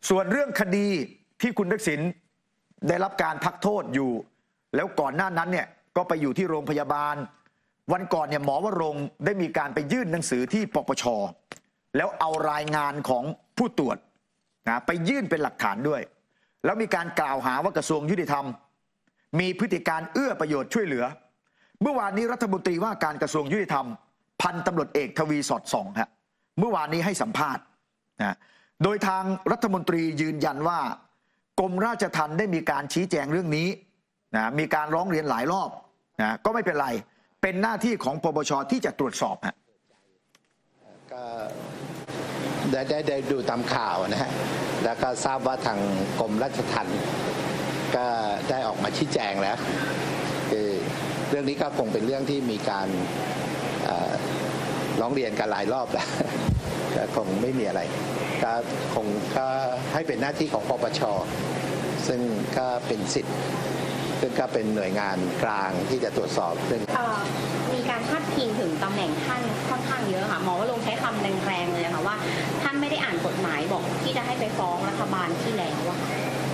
ส่วนเรื่องคดีที่คุณทักษิณได้รับการพักโทษอยู่แล้วก่อนหน้านั้นเนี่ยก็ไปอยู่ที่โรงพยาบาลวันก่อนเนี่ยหมอวรงค์ได้มีการไปยื่นหนังสือที่ปปช.แล้วเอารายงานของผู้ตรวจนะไปยื่นเป็นหลักฐานด้วยแล้วมีการกล่าวหาว่ากระทรวงยุติธรรมมีพฤติการเอื้อประโยชน์ช่วยเหลือเมื่อวานนี้รัฐมนตรีว่าการกระทรวงยุติธรรมพันตำรวจเอกทวีสอดส่องฮะเมื่อวานนี้ให้สัมภาษณ์นะโดยทางรัฐมนตรียืนยันว่ากรมราชทัณฑ์ได้มีการชี้แจงเรื่องนี้นะมีการร้องเรียนหลายรอบนะก็ไม่เป็นไรเป็นหน้าที่ของปปช.ที่จะตรวจสอบฮะก็ได้ดูตามข่าวนะฮะแล้วก็ทราบว่าทางกรมราชทัณฑ์ก็ได้ออกมาชี้แจงแล้วคือเรื่องนี้ก็คงเป็นเรื่องที่มีการร้องเรียนกันหลายรอบแล้วก็คงไม่มีอะไรก็คงก็ให้เป็นหน้าที่ของปปช.ซึ่งก็เป็นสิทธิ์ซึ่งก็เป็นหน่วยงานกลางที่จะตรวจสอบเรื่องมีการพาดพิงถึงตำแหน่งท่านค่อนข้างเยอะค่ะหมอว่าลงใช้คำแรงๆเลยค่ะว่าท่านไม่ได้อ่านกฎหมายบอกที่จะให้ไปฟ้องรัฐบาลที่แล้วอะ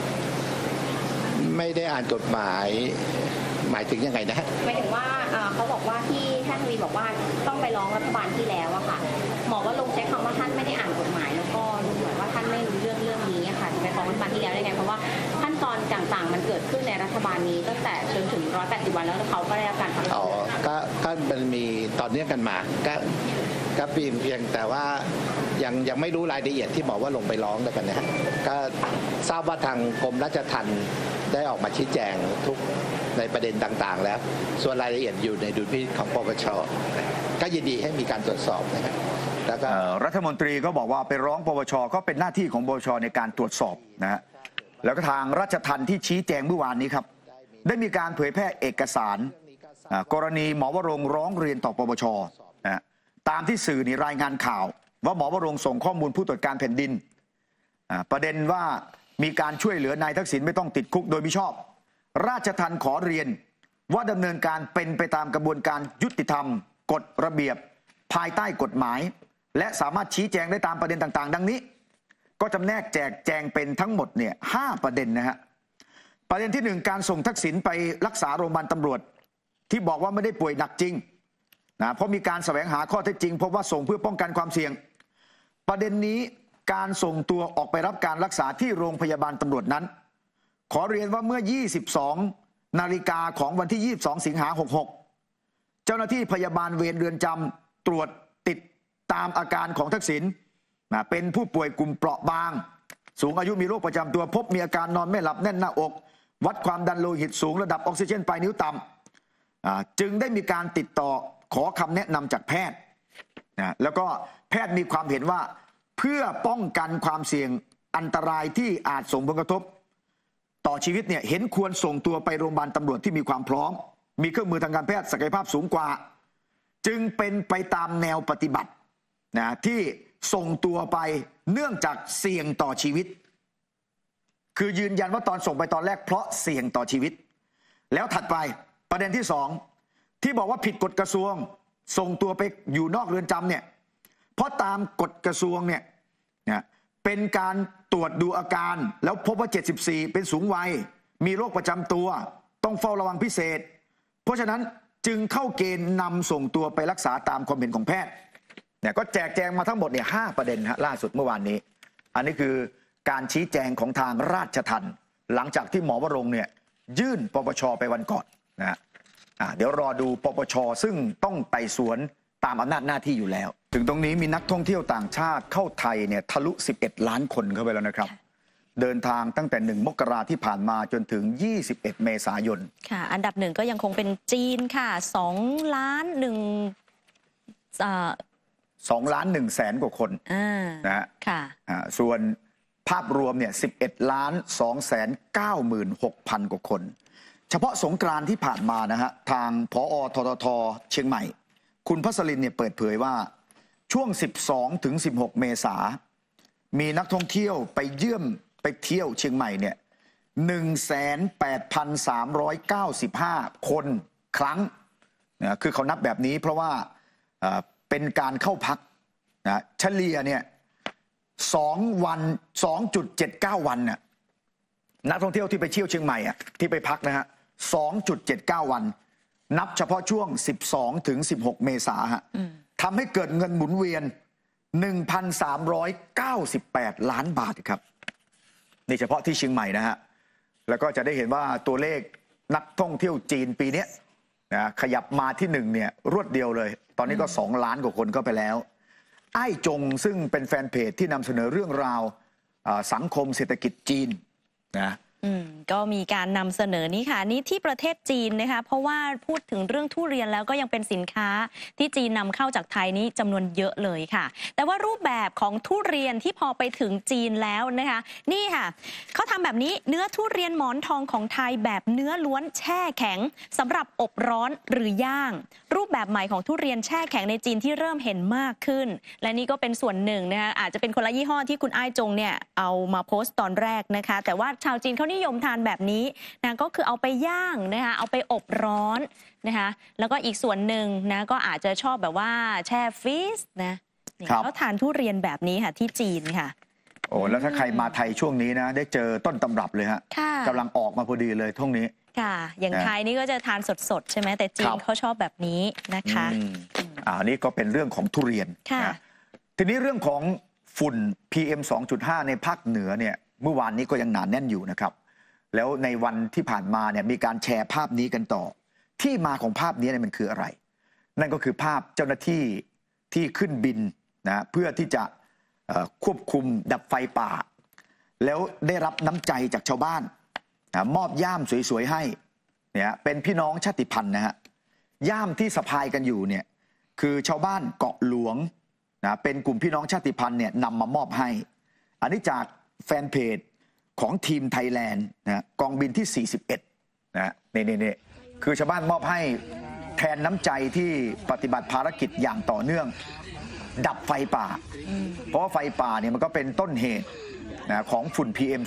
ไม่ได้อ่านกฎหมายหมายถึงยังไงนะหมายถึงว่าเขาบอกว่าที่ท่านทวีบอกว่าต้องไปร้องรัฐบาลที่แล้วอะค่ะหมอว่าลงใช้คำว่าท่านไม่ได้อ่านกฎหมายแล้วก็ดูเหมือนว่าท่านไม่รู้เรื่องนี้ค่ะจะไปฟ้องรัฐบาลที่แล้วได้ไงเพราะว่าขั้นตอนต่างๆมันเกิดขึ้นในรัฐบาลนี้ตั้งแต่จนถึง180 วันแล้วเขาก็ได้รับการพักโทษก็มันมีตอนนี้กันมาก็เพียงแต่ว่ายังไม่รู้รายละเอียดที่หมอว่าลงไปร้องแล้วกันนะฮะก็ทราบว่าทางกรมราชทัณฑ์ได้ออกมาชี้แจงทุกในประเด็นต่างๆแล้วส่วนรายละเอียดอยู่ในดุลพินิจของปปช.ก็ยินดีให้มีการตรวจสอบนะครับแล้วก็รัฐมนตรีก็บอกว่าไปร้องปปช.ก็เป็นหน้าที่ของปปช.ในการตรวจสอบนะฮะแล้วก็ทางราชทัณฑ์ที่ชี้แจงเมื่อวานนี้ครับได้มีการเผยแพร่เอกสารกรณีหมอวรงค์ร้องเรียนต่อปปช.นะตามที่สื่อนี่รายงานข่าวว่าหมอวรงค์ส่งข้อมูลผู้ตรวจการแผ่นดินประเด็นว่ามีการช่วยเหลือนายทักษิณไม่ต้องติดคุกโดยมิชอบราชทัณฑ์ขอเรียนว่าดำเนินการเป็นไปตามกระบวนการยุติธรรมกฎระเบียบภายใต้กฎหมายและสามารถชี้แจงได้ตามประเด็นต่างๆดังนี้ก็จำแนกแจกแจงเป็นทั้งหมดเนี่ย5 ประเด็นนะฮะประเด็นที่1การส่งทักษิณไปรักษาโรงพยาบาลตำรวจที่บอกว่าไม่ได้ป่วยหนักจริงนะเพราะมีการแสวงหาข้อเท็จจริงพบว่าส่งเพื่อป้องกันความเสี่ยงประเด็นนี้การส่งตัวออกไปรับการรักษาที่โรงพยาบาลตำรวจนั้นขอเรียนว่าเมื่อ 22 นาฬิกาของวันที่ 22 สิงหา 66เจ้าหน้าที่พยาบาลเวรเรือนจำตรวจติดตามอาการของทักษิณเป็นผู้ป่วยกลุ่มเปราะบางสูงอายุมีโรคประจำตัวพบมีอาการนอนไม่หลับแน่นหน้าอกวัดความดันโลหิตสูงระดับออกซิเจนปลายนิ้วต่ำจึงได้มีการติดต่อขอคำแนะนำจากแพทย์แล้วก็แพทย์มีความเห็นว่าเพื่อป้องกันความเสี่ยงอันตรายที่อาจส่งผลกระทบต่อชีวิตเนี่ยเห็นควรส่งตัวไปโรงพยาบาลตำรวจที่มีความพร้อมมีเครื่องมือทางการแพทย์ศักยภาพสูงกว่าจึงเป็นไปตามแนวปฏิบัติที่ส่งตัวไปเนื่องจากเสี่ยงต่อชีวิตคือยืนยันว่าตอนส่งไปตอนแรกเพราะเสี่ยงต่อชีวิตแล้วถัดไปประเด็นที่2ที่บอกว่าผิดกฎกระทรวงส่งตัวไปอยู่นอกเรือนจำเนี่ยเพราะตามกฎกระทรวงเนี่ยเป็นการตรวจดูอาการแล้วพบว่า74เป็นสูงวัยมีโรคประจำตัวต้องเฝ้าระวังพิเศษเพราะฉะนั้นจึงเข้าเกณฑ์นำส่งตัวไปรักษาตามความเห็นของแพทย์เนี่ยก็แจกแจงมาทั้งหมดเนี่ย5 ประเด็นล่าสุดเมื่อวานนี้อันนี้คือการชี้แจงของทางราชทัณฑ์หลังจากที่หมอวรงค์เนี่ยยื่นปปช.ไปวันก่อนนะเดี๋ยวรอดูปปช.ซึ่งต้องไต่สวนตามอำนาจหน้าที่อยู่แล้วถึงตรงนี้มีนักท่องเที่ยวต่างชาติเข้าไทยเนี่ยทะลุ11 ล้านคนเข้าไปแล้วนะครับเดินทางตั้งแต่1 มกราที่ผ่านมาจนถึง21 เมษายนค่ะอันดับ1ก็ยังคงเป็นจีนค่ะ2 ล้าน 1แสนกว่าคนนะฮะส่วนภาพรวมเนี่ย11,296,000 กว่าคนเฉพาะสงกรานต์ที่ผ่านมานะฮะทางผอ.ททท.เชียงใหม่คุณพัสลินเนี่ยเปิดเผยว่าช่วง12 ถึง 16 เมษามีนักท่องเที่ยวไปเยี่ยมไปเที่ยวเชียงใหม่เนี่ย 18,395 คนครั้งนะคือเขานับแบบนี้เพราะว่าเป็นการเข้าพักนะเฉลี่ยเนี่ย 2 วัน 2.79 วันน่ะนักท่องเที่ยวที่ไปเที่ยวเชียงใหม่ที่ไปพักนะฮะ 2.79 วันนับเฉพาะช่วง12 ถึง 16 เมษายนทำให้เกิดเงินหมุนเวียน 1,398 ล้านบาทครับนี่เฉพาะที่เชียงใหม่นะฮะแล้วก็จะได้เห็นว่าตัวเลขนักท่องเที่ยวจีนปีนี้นะขยับมาที่1เนี่ยรวดเดียวเลยตอนนี้ก็2 ล้านกว่าคนเข้าไปแล้วไอ้จงซึ่งเป็นแฟนเพจที่นำเสนอเรื่องราวสังคมเศรษฐกิจจีนนะก็มีการนำเสนอนี้ค่ะนี่ที่ประเทศจีนนะคะเพราะว่าพูดถึงเรื่องทุเรียนแล้วก็ยังเป็นสินค้าที่จีนนำเข้าจากไทยนี้จำนวนเยอะเลยค่ะแต่ว่ารูปแบบของทุเรียนที่พอไปถึงจีนแล้วนะคะนี่ค่ะเขาทำแบบนี้เนื้อทุเรียนหมอนทองของไทยแบบเนื้อล้วนแช่แข็งสำหรับอบร้อนหรือย่างรูปแบบใหม่ของทุเรียนแช่แข็งในจีนที่เริ่มเห็นมากขึ้นและนี่ก็เป็นส่วนหนึ่งนะคะอาจจะเป็นคนละยี่ห้อที่คุณอ้ายจงเนี่ยเอามาโพสต์ตอนแรกนะคะแต่ว่าชาวจีนเขานิยมทานแบบนี้นะก็คือเอาไปย่างนะคะเอาไปอบร้อนนะคะแล้วก็อีกส่วนหนึ่งนะก็อาจจะชอบแบบว่าแช่ฟรีซนะแล้วทานทุเรียนแบบนี้ค่ะที่จีนค่ะโอ้แล้วถ้าใครมาไทยช่วงนี้นะได้เจอต้นตำรับเลยฮะกำลังออกมาพอดีเลยท่วงนี้ค่ะอย่างไทยนี่ก็จะทานสดๆใช่ไหมแต่จีนเขาชอบแบบนี้นะคะนี่ก็เป็นเรื่องของทุเรียนนะทีนี้เรื่องของฝุ่น PM 2.5 ในภาคเหนือเนี่ยเมื่อวานนี้ก็ยังหนาแน่นอยู่นะครับแล้วในวันที่ผ่านมาเนี่ยมีการแชร์ภาพนี้กันต่อที่มาของภาพนี้เนี่ยมันคืออะไรนั่นก็คือภาพเจ้าหน้าที่ที่ขึ้นบินนะเพื่อที่จะควบคุมดับไฟป่าแล้วได้รับน้ำใจจากชาวบ้านมอบย่ามสวยๆให้เนี่ยเป็นพี่น้องชาติพันธุ์นะฮะย่ามที่สะพายกันอยู่เนี่ยคือชาวบ้านเกาะหลวงนะเป็นกลุ่มพี่น้องชาติพันธุ์เนี่ยนำมามอบให้อันนี้จากแฟนเพจของทีมไทยแลนด์นะกองบินที่ 41นะนี่คือชาวบ้านมอบให้แทนน้ำใจที่ปฏิบัติภารกิจอย่างต่อเนื่องดับไฟป่าเพราะว่าไฟป่าเนี่ยมันก็เป็นต้นเหตุนะของฝุ่น PM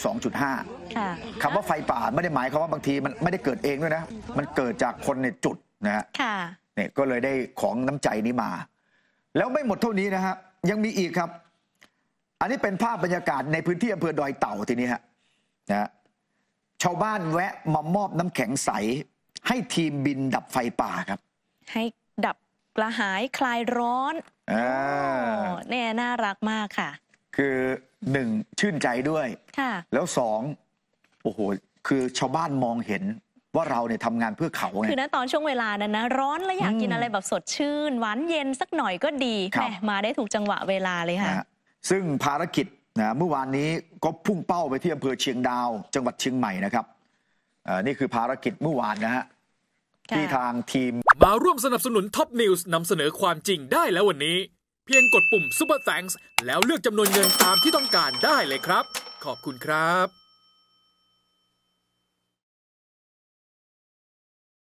2.5 คำว่าไฟป่าไม่ได้หมายความว่าบางทีมันไม่ได้เกิดเองด้วยนะมันเกิดจากคนในจุดนะฮะเนี่ยก็เลยได้ของน้ำใจนี้มาแล้วไม่หมดเท่านี้นะครับยังมีอีกครับอันนี้เป็นภาพบรรยากาศในพื้นที่อำเภอดอยเต่าทีนี้ฮะนะชาวบ้านแวะมามอบน้ำแข็งใสให้ทีมบินดับไฟป่าครับให้ดับกระหายคลายร้อนเนี่ยน่ารักมากค่ะคือ1ชื่นใจด้วยแล้ว2โอ้โหคือชาวบ้านมองเห็นว่าเราเนี่ยทำงานเพื่อเขาไงคือณตอนช่วงเวลานั้นนะร้อนแล้วอยากกินอะไรแบบสดชื่นหวานเย็นสักหน่อยก็ดีแหมมาได้ถูกจังหวะเวลาเลยค่ะซึ่งภารกิจนะเมื่อวานนี้ก็พุ่งเป้าไปที่อำเภอเชียงดาวจังหวัดเชียงใหม่นะครับนี่คือภารกิจเมื่อวานนะฮะที่ทางทีมมาร่วมสนับสนุนท็อปนิวส์นำเสนอความจริงได้แล้ววันนี้เพียงกดปุ่ม Super Thanks แล้วเลือกจำนวนเงินตามที่ต้องการได้เลยครับขอบคุณครับ